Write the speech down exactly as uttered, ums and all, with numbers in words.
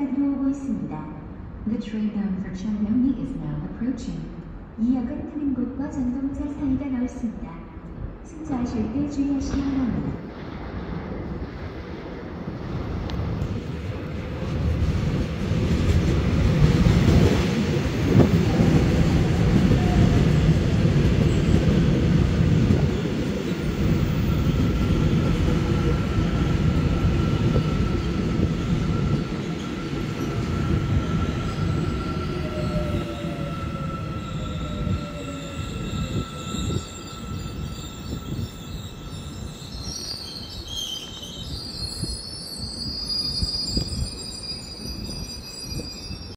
들어오고 있습니다. The train bound for Cheongmyeongni is now approaching. 이 역은 트림곳과 전동차 사이가 넓습니다. 승차하실 때 주의하시기 바랍니다.